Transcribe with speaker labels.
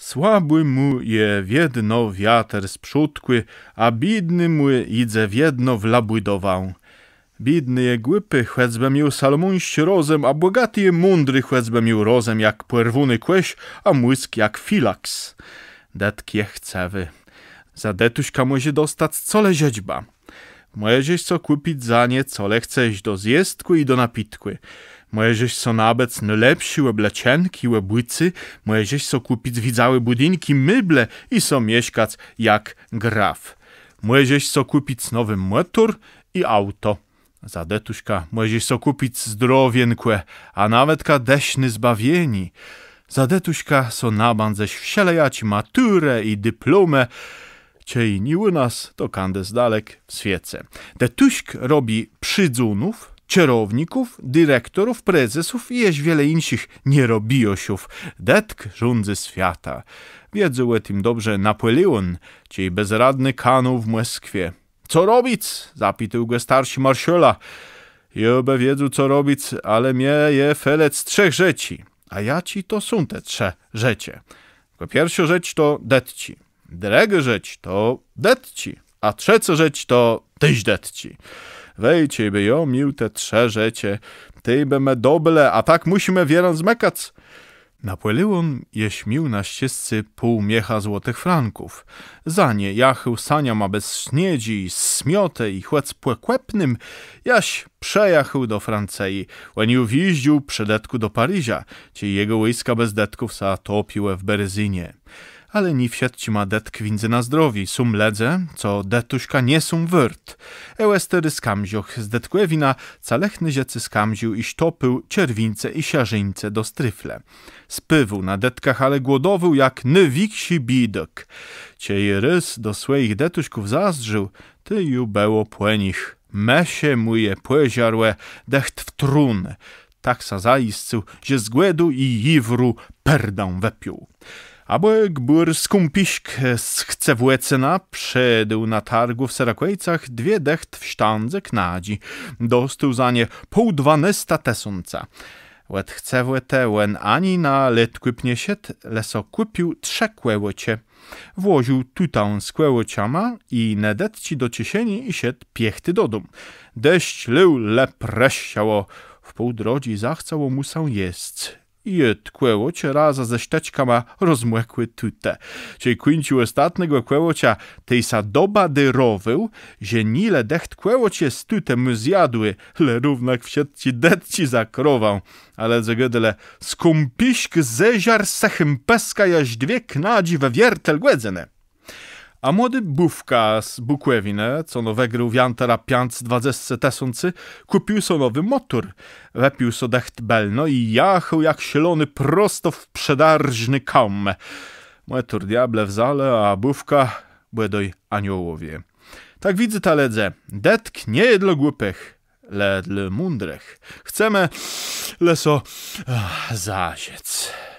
Speaker 1: Słaby mu je wiedno wiatr z przódkły, a bidny mu idze wiedno wlabłydował. Bidny je głupy, chłecbe miał Salomonś rozem, a bogaty je mądry, chłecbe miał rozem jak płerwuny kłeś, a mózg jak filaks. Detk je chcewy. Za detuśka może dostać cole rzeźba. Możeś co kupić za nie, cole chcesz do zjestku i do napitkły. Możeś co nabec najlepszy łeblecenki, łebłycy, możeś co kupić widzały budynki, myble i so mieszkać jak graf. Możeś co kupić nowy motor i auto. Za detuśka możeś so kupić zdrowienkłe, a nawet deśny zbawieni. Za detuśka so naban ześ wsielejać maturę i dyplomę, ciej ni u nas, to kandes dalek w świece. Detuśk robi przydzunów, kierowników, dyrektorów, prezesów i jeź wiele innych nierobiosiów. Detk rządzy świata. Wiedzą o tym dobrze Napoleon, ciej bezradny kanał w Moskwie. Co robić? Zapytał go starszy marszola. Jobe wiedzą co robić, ale mnie je felec trzech rzeczy. A ja ci to są te trzech rzeczy. Pierwsza rzecz to detci. Druga rzecz to detci. A trzecia rzecz to tyś detci. Wejcie by ją mił te trzech rzeczy. Ty by me doble, a tak musimy wieran zmekać. Napoleon je śmił na ścieżce pół miecha złotych franków. Za nie jachył sania ma bez śniedzi, smiotę i chłec płekłepnym, jaś przejachył do Francei, łeniu wjeździł przedetku do Paryża, cie jego wojska bez detków sa topiły w Berezynie. Ale ni wsiadci ma detk winzy na zdrowi, sum ledze, co detuśka nie sum wyrt. Ełestery skamzioch z detkłewina calechny ziecy skamził i sztopył czerwińce i siarzyńce do stryfle. Spywu na detkach ale głodowył jak nywiksi bidok. Ciej rys do swoich detuśków zazdrzył, ty ju było płenich. Mesie muje płeziarłe, decht w trun. Tak sa zaiscył, że z głedu i jiwru perdą wepił. Abek bur skumpiśk z chcewłecena przedł na targu w Serakłejcach dwie decht w sztandze knadzi. Dostał za nie 1,2 tesonca. Łet chcewłete łen ani na letkłyp nie sied, leso kupił 3 kłełocie. Włożył tutą z kłełociama i nedetci do ciesieni i sied piechty do dum. Deszcz lył lepresiało, w pół drodzi zachcało mu się jest. I kłełocie raza ze szteczkama rozmłekły tute. Ciej kuńcił ostatnego kłełocia tej sa doba dyrowył, że nile decht kłełocie z tutem zjadły, le równak wsiedci detci zakrową. Ale zegedele skumpiśk zeziar sechem peska jaś 2 knadzi we wiertel głedzene. A młody Bówka z Bukłewine, co no wegrył wiantara 520 tesoncy, kupił so nowy motor. Wepił so decht belno i jachał jak sielony prosto w przedarżny kam. Motor diable w zale, a Bówka błedoj aniołowie. Tak widzę ta ledze, detk nie dla głupych, le dla mądrych. Chcemy leso zaziec.